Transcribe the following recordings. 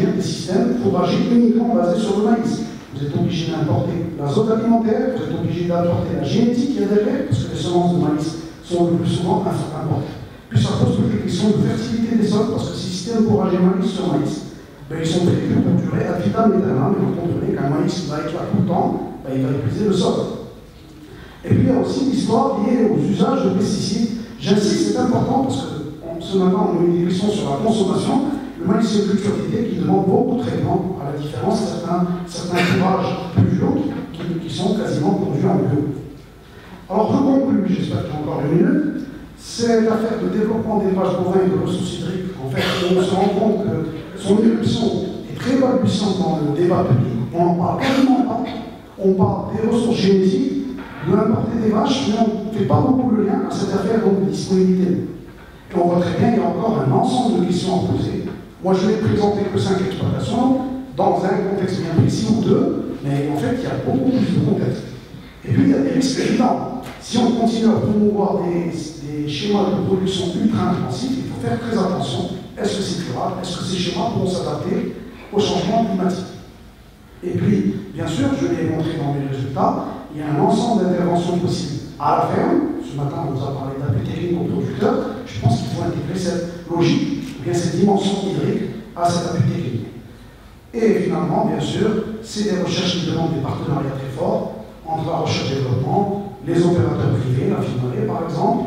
des systèmes fourragers uniquement basés sur le maïs. Vous êtes obligé d'importer l'azote alimentaire, vous êtes obligé d'importer la génétique qui est derrière, parce que les semences de maïs sont le plus souvent importées. Puis ça pose toutes les questions de fertilité des sols, parce que ces systèmes fourragers maïs sur maïs, ben, ils sont prévus pour durer ad vitam aeternam, mais vous comprenez qu'un maïs qui va être là tout le temps, ben, il va épuiser le sol. Et puis il y a aussi l'histoire liée aux usages de pesticides. J'insiste, c'est important parce que ce matin on a eu une discussion sur la consommation. Le maïs c'est une culture d'idée qui demande beaucoup de traitement, à la différence de certains fourrages pluviaux qui sont quasiment produits en bio. Alors je conclue, j'espère qu'il y a encore une minute. Cette affaire de développement d'élevage bovin et de ressources hydriques, en fait, on se rend compte que son éruption est très balbutiante dans le débat public. On n'en parle quasiment pas. On parle des ressources génétiques, de l'importer des vaches, mais on ne fait pas beaucoup le lien à cette affaire de disponibilité. Et on voit très bien qu'il y a encore un ensemble de questions à poser. Moi, je vais présenter que 5 exploitations, dans un contexte bien précis ou deux, mais en fait, il y a beaucoup plus de contexte. Et puis, il y a des risques évidents. Si on continue à promouvoir des schémas de production ultra intensifs, il faut faire très attention. Est-ce que c'est durable? Est-ce que ces schémas pourront s'adapter au changement climatique? Et puis, bien sûr, je l'ai montré dans mes résultats, il y a un ensemble d'interventions possibles à la ferme. Ce matin, on vous a parlé d'appui technique aux producteurs. Je pense qu'il faut intégrer cette logique, ou bien cette dimension hydrique à cet appui technique. Et finalement, bien sûr, c'est des recherches qui demandent des partenariats très forts entre la recherche et le développement, les opérateurs privés, la FIMARE par exemple,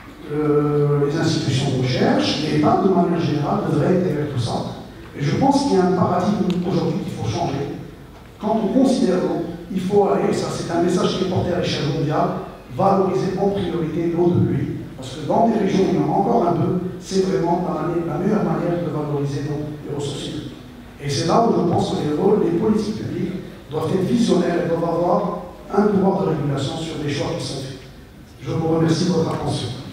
les institutions de recherche, l'État de manière générale devrait intégrer tout ça. Et je pense qu'il y a un paradigme aujourd'hui qu'il faut changer. Quand on considère l'eau, il faut aller, ça c'est un message qui est porté à l'échelle mondiale, valoriser en priorité l'eau de pluie. Parce que dans des régions où il y en a encore un peu, c'est vraiment la meilleure manière de valoriser les ressources hydriques. Et c'est là où je pense que les politiques publiques doivent être visionnaires et doivent avoir un pouvoir de régulation sur les choix qui sont faits. Je vous remercie de votre attention.